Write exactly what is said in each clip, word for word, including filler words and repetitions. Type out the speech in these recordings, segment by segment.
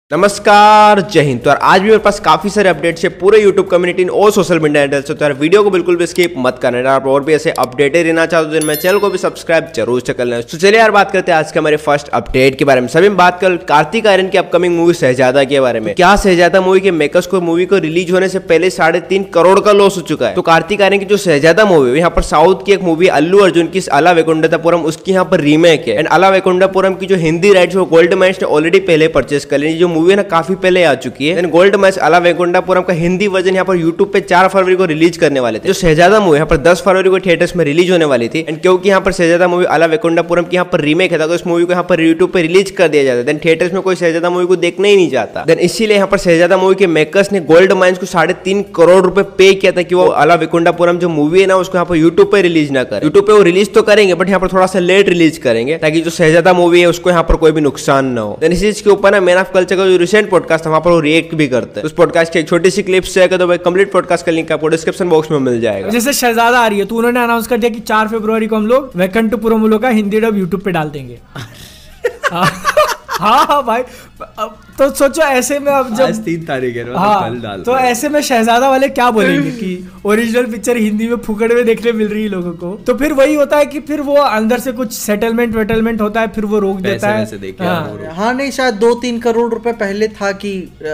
नमस्कार, जय हिंद। तो आज भी मेरे पास काफी सारे अपडेट्स है पूरे यूट्यूब कम्युनिटी और सोशल मीडिया हैंडल से। तो यार वीडियो को बिल्कुल भी स्किप मत करना। आप और भी ऐसे अपडेटेड रहना चाहते हो तो मेरे चैनल को भी सब्सक्राइब जरूर से कर लेना। तो चलिए यार बात करते हैं आज के हमारे फर्स्ट अपडेट के बारे में। सभी बात कर कार्तिक आर्यन की अपकमिंग मूवी शहजादा के बारे में। क्या शहजादा मूवी के मेकर्स को मूवी को रिलीज होने से पहले साढ़े तीन करोड़ का लॉस हो चुका है। तो कार्तिक आर्यन की जो शहजादा मूवी है यहाँ पर साउथ की एक मूवी अल्लू अर्जुन की अला वैकुंठपुरम उसकी यहाँ पर रीमेक है। एंड अला वैकुंठपुरम की जो हिंदी राइट्स वो गोल्ड माइंस ने ऑलरेडी पहले परचेस कर ली। जो मूवी है ना काफी पहले आ चुकी है। गोल्ड मैच अला वैकुंठपुरम का हिंदी वर्जन यहाँ पर यूट्यूब पे चार फरवरी को रिलीज करने वाले थे। जो शहजादा मूवी यहाँ पर दस फरवरी को थिएटर्स में रिलीज होने वाली थी। एंड क्योंकि यहाँ पर शहजादा मूवी अला वैकुंठपुरम की यहाँ पर रीमेक है तो इस मूवी को यहाँ पर यूट्यूब पे रिलीज कर दिया जाता है। देन थिएटर्स में कोई शहजादा मूवी को देखना ही नहीं चाहता। देन इसीलिए यहाँ पर शहजादा मूवी के मेकर्स ने गोल्ड माइंस को साढ़े तीन करोड़ रुपए पे किया था कि वो अला वैकुंठपुरम जो मूवी है ना उसको यहाँ पर यूट्यूब पे रिलीज ना करे। यूट्यूब पे वो रिलीज तो करेंगे बट यहाँ पर थोड़ा सा लेट रिलीज करेंगे ताकि जो शहजादा मूवी है उसको यहाँ पर कोई भी नुकसान ना हो। देन इस चीज के ऊपर ना मैन ऑफ कल्चर का जो रिसेंट पॉडकास्ट था वहाँ पर वो रिएक्ट भी करते हैं। उस पॉडकास्ट की एक छोटी सी क्लिप से तो भाई कंप्लीट पॉडकास्ट का लिंक आपको डिस्क्रिप्शन बॉक्स में मिल जाएगा। जैसे शहजादा आ रही है तो उन्होंने अनाउंस कर दिया कि चार फरवरी को हम लोग वैकुंठपुरम का हिंदी डब यूट्यूब पे डाल देंगे। हाँ हाँ भाई, तो सोचो ऐसे में अब जब तीन तारीख है ना, हाँ, कल डाल तो ऐसे में शहजादा वाले क्या बोलेंगे कि ओरिजिनल पिक्चर हिंदी में फुकड़ में देखने मिल रही है लोगों को। तो फिर वही होता है कि फिर वो अंदर से कुछ सेटलमेंट वेटलमेंट होता है फिर वो रोक देता है। हाँ, हाँ नहीं शायद दो तीन करोड़ रुपए पहले था कि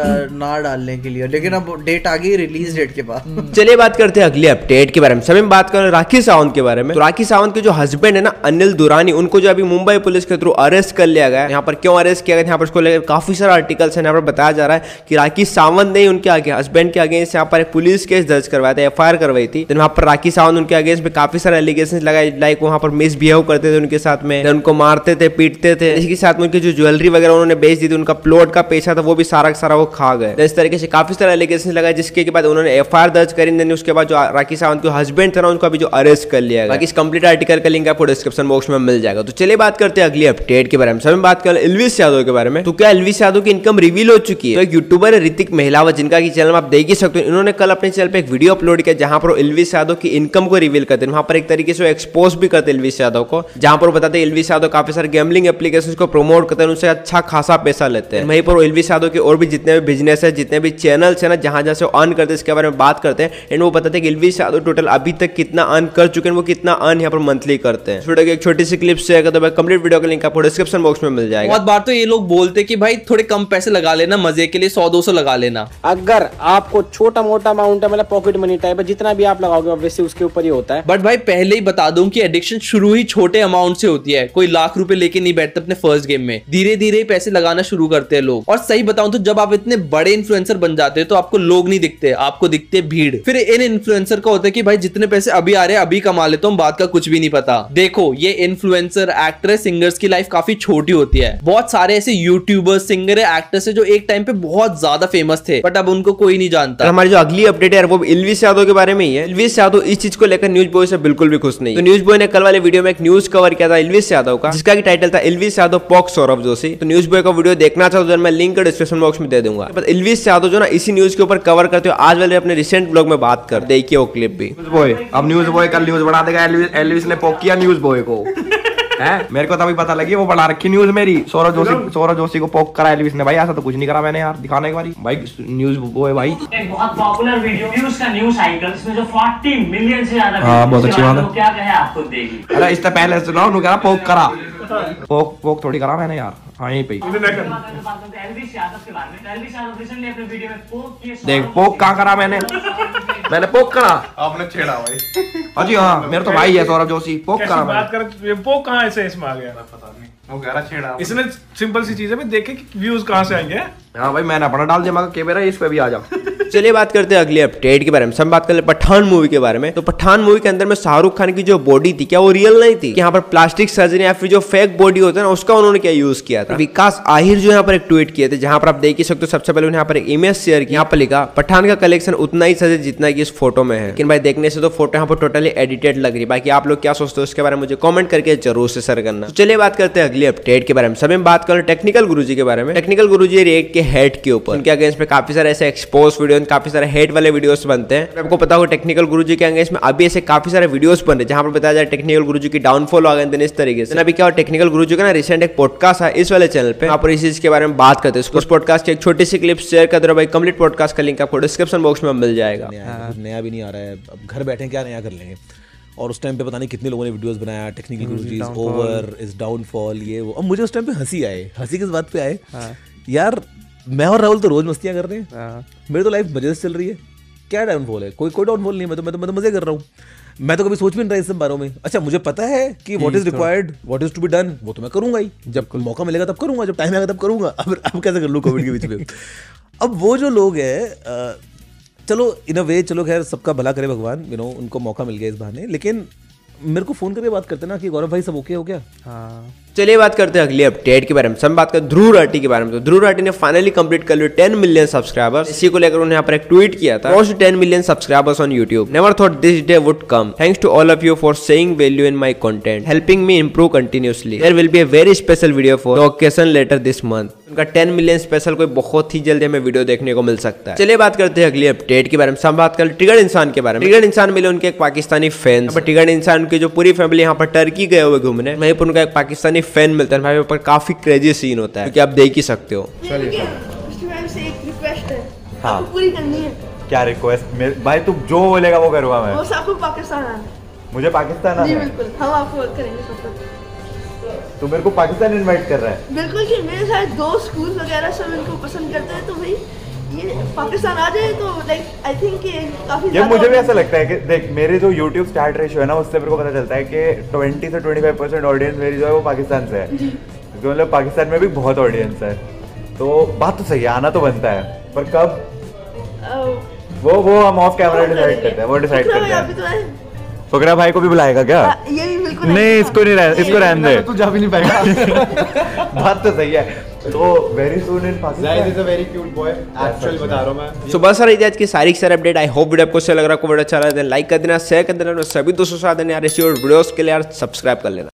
ना डालने के लिए, लेकिन अब डेट आ गई रिलीज डेट के बाद। चलिए बात करते हैं अगले अपडेट के बारे में। सभी बात कर राखी सावंत के बारे में। तो राखी सावंत के जो हस्बैंड है ना अनिल दुरानी, उनको जो अभी मुंबई पुलिस के थ्रू अरेस्ट कर लिया गया। यहाँ पर क्यों अरेस्ट किया गया यहाँ पर उसको लेकर काफी सारा आर्टिकल्स है यहाँ पर बताया जा रहा है कि राखी सावंत ने उनके आगे हस्बैंड के अगेंस्ट यहाँ पर एक पुलिस केस दर्ज करवाया था, एफ आई आर करवाई थी। वहाँ पर राखी सावंत उनके अगेंस्ट में काफी सारे एलिगेशन लगाए, लाइक वहाँ पर मिसबिहेव करते थे उनके साथ में, उनको मारते थे पीटते थे। इसके साथ में उनकी जो ज्वेलरी वगैरह उन्होंने बेच दी थी, उनका प्लॉट का पैसा था वो भी सारा सारा वो खा गए। इस तरीके से काफी सारे एलिगेशन लगाए जिसके बाद उन्होंने एफ आई आर दर्ज करी। उसके बाद जो राखी सावंत के हस्बैंड था ना उनको अभी जो अरेस्ट कर लिया गया। इस कंप्लीट आर्टिकल का लिंक आपको डिस्क्रिप्शन बॉक्स में मिल जाएगा। तो चलिए बात करते हैं अगली अपडेट के बारे में। सब बात कर एल्विस यादव के बारे में। तो क्या एल्विस यादव की इनकम रिवील हो चुकी है। तो एक यूट्यूबर है ऋतिक महिलावत जिनका की चैनल आप देख ही सकते हो। इन्होंने कल अपने चैनल पे एक वीडियो अपलोड किया जहां पर एल्विस यादव की इनकम को रिवील करते हैं। वहां पर एक तरीके से एक्सपोज भी करते हैं एल्विस यादव को, जहां पर बताते हैं एल्विस यादव काफी सारे गैम्बलिंग एप्लीकेशंस को प्रमोट करते हैं, उनसे अच्छा खासा पैसा लेते हैं। वहीं पर एल्विस यादव के और भी जितने भी बिजनेस है, जितने भी चैनल्स है ना जहां जहां से अर्न करते हैं इसके बारे में बात करते हैं। एंड वो बताते हैं कि एल्विस यादव टोटल अभी तक कितना अर्न कर चुके हैं, वो कितना अर्न यहाँ पर मंथली करते हैं। वीडियो की एक छोटी सी क्लिप से तो कंप्लीट वीडियो का लिंक आपको डिस्क्रिप्शन बॉक्स में मिल जाएगा। बहुत बार तो ये लोग बोलते कि भाई थोड़े कम पैसे लगा लेना, मजे के लिए सौ दो सौ लगा लेना। अगर आपको छोटा मोटा अमाउंट है मतलब पॉकेट मनी टाइप है, जितना भी आप लगाओगे ऑब्वियसली उसके ऊपर ही होता है। बट भाई पहले ही बता दूं कि एडिक्शन शुरू ही छोटे अमाउंट से होती है। कोई लाख रुपए लेके नहीं बैठते अपने फर्स्ट गेम में, धीरे धीरे पैसे लगाना शुरू करते हैं लोग। और सही बताऊं तो जब आप इतने बड़े इन्फ्लुएंसर बन जाते हैं तो आपको लोग नहीं दिखते, आपको दिखते भीड़। फिर इन इन्फ्लुएंसर का होता है कि भाई जितने पैसे अभी आ रहे हैं अभी कमा लेता हूं, बात का कुछ भी नहीं पता। देखो ये इन्फ्लुएंसर एक्टर सिंगर्स की लाइफ काफी छोटी होती है। बहुत सारे ऐसे यूट्यूबर्स सिंगर एक्टर्स है जो एक टाइम पे बहुत ज्यादा फेमस थे बट अब उनको कोई नहीं जानता। हमारी जो अगली अपडेट है वो एल्विस यादव के बारे में ही है। एल्विस यादव इस चीज को लेकर न्यूज बॉय से बिल्कुल भी खुश नहीं। तो न्यूज बॉय ने कल वाले वीडियो में एक न्यूज कवर किया था एल्विस यादव का, जिसका की टाइटल था एल्विस यादव पॉक सौरभ जोशी। तो न्यूज बॉय का वीडियो देखना चाहो तो मैं लिंक डिस्क्रिप्शन बॉक्स में दे दूंगा। बट एल्विस यादव जो ना इसी न्यूज के ऊपर कवर करते हो आज वाले अपने रिसेंट ब्लॉग में बात कर देखिए वो क्लिप भी। बॉय अब न्यूज बॉय कल न्यूज बना देगा। एल्विस ने पॉक किया न्यूज बॉय को है, मेरे को तभी पता लगी वो बना रखी न्यूज मेरी। सौरभ जोशी सौरभ जोशी को पॉक करा एल्विस ने। भाई ऐसा तो कुछ नहीं करा मैंने यार, दिखाने के बारी भाई न्यूज बॉय भाई एक बहुत पॉपुलर वीडियो न्यूज का न्यूज आइकन इसमें जो चालीस मिलियन से ज्यादा हां बहुत अच्छी बात है। क्या कहे आपको देखिए। अरे इससे पहले सुनाओ नु करा पॉक करा, पॉक पॉक थोड़ी करा मैंने यार। हाँ यहीं पे देख पोक कहाँ करा मैंने मैंने पोक करा, आपने छेड़ा भाई। हाँ जी हाँ, मेरा तो भाई है सौरभ जोशी। पोक करा बात कर, पोक कहाँ ऐसे इसमें आ गया पता नहीं, वो कह रहा छेड़ा इसने। सिंपल सी चीज है, देखे कि व्यूज कहाँ से आएंगे। हाँ भाई मैंने अपना डाल दिया मगर के मेरा इस पे भी आ जा। चलिए बात करते हैं अगले अपडेट के बारे में। सब बात कर ले पठान मूवी के बारे में। तो पठान मूवी के अंदर में शाहरुख खान की जो बॉडी थी क्या वो रियल नहीं थी। यहाँ पर प्लास्टिक सर्जरी या फिर जो फेक बॉडी होता है ना उसका उन्होंने क्या यूज किया था। विकास आहिर जो यहाँ पर एक ट्वीट किए थे जहां पर आप देख ही सकते हो। सबसे पहले यहाँ पर एक इमेज शेयर की, यहाँ पर लिखा पठान का कलेक्शन उतना ही सजे जितना की इस फोटो में है। लेकिन भाई देखने से तो फोटो यहाँ पर टोटली एडिटेड लग रही है। बाकी आप लोग क्या सोचते हो उसके बारे में मुझे कॉमेंट करके जरूर से शेयर करना। तो चलिए बात करते हैं अगले अपडेट के बारे में। सभी बात करें टेक्निकल गुरुजी के बारे में। टेक्निकल गुरुजी रिएक्ट के हेड के ऊपर उनके अगेंस्ट में काफी सारे ऐसे एक्सपोज वीडियो देन काफी सारे हेट वाले वीडियोस बनते हैं। आपको पता हो टेक्निकल गुरुजी के इसमें अभी ऐसे काफी सारे वीडियोस बन रहे हैं जहां पर बताया जाए टेक्निकल गुरुजी की डाउनफॉल आ गए इस तरीके से। अभी क्या टेक्निकल गुरुजी का ना रिसेंट एक पॉडकास्ट है इस वाले चैनल पे, यहाँ पर इस चीज के बारे में बात करते हैं। उस पॉडकास्ट की एक छोटी सी क्लिप शेयर कर दो भाई, कंप्लीट पॉडकास्ट का लिंक आपको डिस्क्रिप्शन बॉक्स में मिल जाएगा। नया भी नहीं आ रहा है, अब घर बैठे क्या नया कर लेंगे। और उस टाइम पे पता नहीं कितने लोगों ने वीडियोस बनाया, Technical Guruji is over, is downfall, ये वो। अब मुझे उस टाइम पे हंसी आए। हंसी किस बात पे आए यार, मैं और राहुल तो रोज मस्तियां कर रहे हैं, मेरी तो लाइफ मजे से चल रही है, क्या डाउनफॉल है? कोई कोई डाउनफॉल नहीं है, मैं तो मैं तो, मैं तो मजे कर रहा हूँ। मैं तो कभी सोच भी नहीं रहा इस सब बारों में। अच्छा मुझे पता है कि what is required, what is to be done, वो तो मैं करूंगा ही, जब मौका मिलेगा तब करूंगा, जब टाइम आएगा तब करूंगा। अब अब कैसे कर लूँ कोविड के बीच में। अब वो जो लोग हैं, चलो इन अ वे, चलो खैर सबका भला करे भगवान, यू नो उनको मौका मिल गया इस बहाने, लेकिन मेरे को फोन करके बात करते ना कि गौरव भाई सब ओके हो क्या। हाँ चलिए बात करते हैं अगली अपडेट के बारे में। हम बात करते हैं ध्रुव राठी के बारे में। तो ध्रुव राठी ने फाइनली कंप्लीट कर लिया टेन मिलियन सब्सक्राइबर्स। इसी को लेकर उन्होंने यहाँ पर एक ट्वीट किया था, cross ten million subscribers on YouTube, never thought this day would come, thanks to all of you for saying value in my content, helping me improve continuously, there will be a very special video for the occasion later this month. उनका ten million special कोई बहुत ही जल्दी हमें video देखने को मिल सकता है। चलिए बात करते हैं अगली अपडेट के बारे में। हम बात करें ट्रिगर्ड इंसान के बारे में। ट्रिगर्ड इंसान मिले उनके एक पाकिस्तानी फैन, ट्रिगर्ड इंसान की जो पूरी फैमिली यहाँ पर टर्की गए हुए घूमने, वहीं पर उनका एक पाकिस्तानी फैन मिलता है, पर काफी क्रेजी सीन होता है, क्योंकि आप देख ही सकते हो। चलिए से एक रिक्वेस्ट है, हाँ आपको पूरी करनी है। क्या रिक्वेस्ट? भाई तू जो बोलेगा वो करूँगा मैं। बस आपको पाकिस्तान आना है। मुझे पाकिस्तान आना है? जी बिल्कुल, हम आपको करेंगे सपोर्ट। तू मेरे को पाकिस्तान इनवाइट कर रहा है? बिल्कुल कि मेरे सारे दोस्त स्कूल वगैरह सब इनको पसंद करते हैं, तो भाई ये पाकिस्तान आ जाए तो लाइक आई थिंक ये काफी ये मुझे भी ऐसा लगता है कि देख मेरे जो YouTube स्टार्ट रेशियो है ना, उससे मेरे को पता चलता है कि ट्वेंटी से ट्वेंटी फाइव परसेंट ऑडियंस मेरी जो है वो पाकिस्तान से है, क्योंकि मतलब पाकिस्तान में भी बहुत ऑडियंस है। तो बात तो सही है, आना तो बनता है, पर कब वो वो हम ऑफ कैमरा डिसाइड करते हैं, वो डिसाइड करते हैं। फकरा भाई को भी बुलाएगा क्या? ये भी बिल्कुल नहीं, इसको नहीं रहने, इसको रहने दे, तू जा भी नहीं पाएगा। बात तो सही है। तो very soon in Pakistan is a very cute boy, actually बता रहा हूं मैं। सो बस रही थी आज की सारी सारी अपडेट। आई होप वीडियो आपको अच्छा लग रहा है, आपको वीडियो अच्छा लगा है लाइक कर देना, शेयर कर देना, सभी दोस्तों के साथ यार इसी वीडियोस के लिए यार सब्सक्राइब कर लेना।